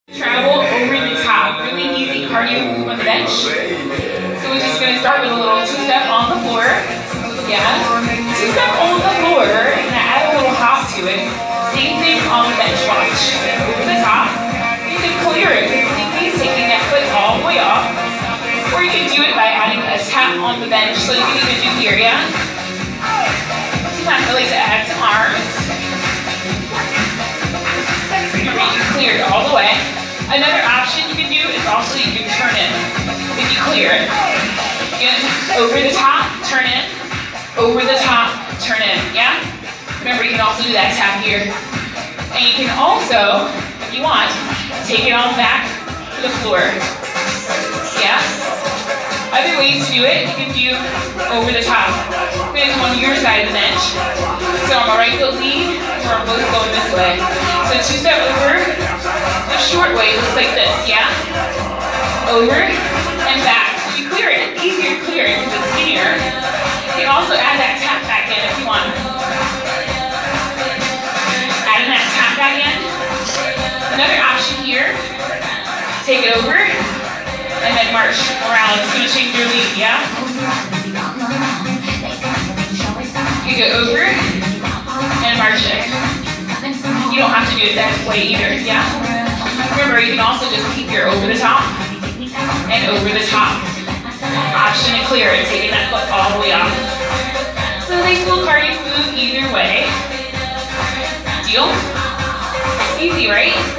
Travel over the top. Really easy cardio move on the bench. So we're just going to start with a little two-step on the floor. Yeah. Two-step on the floor. And add a little hop to it. Same thing on the bench. Watch. Over the top. You can clear it. Please taking that foot all the way off. Or you can do it by adding a tap on the bench. So you can even do here, yeah? Sometimes I like to add some arms. Remember, you can clear it all the way. Another option you can do is also you can turn in. If you clear it. Again, over the top, turn in. Over the top, turn in. Yeah? Remember, you can also do that tap here. And you can also, if you want, take it on back to the floor. Yeah? Other ways to do it, you can do over the top. I'm going to come on your side of the bench. So on my right foot lead, we're both going this way. So two-step over. The short way looks like this, yeah? Over and back. So you clear it. Easier to clear it because it's skinnier. You can also add that tap back in if you want. Adding that tap back in. Another option here. Take it over and then march around. It's going to change your lead, yeah? You go over and march it. You don't have to do it that way either, yeah? Remember, you can also just keep your over the top and over the top option and clear it, taking that foot all the way off. So nice little cardio move either way. Deal? Easy, right?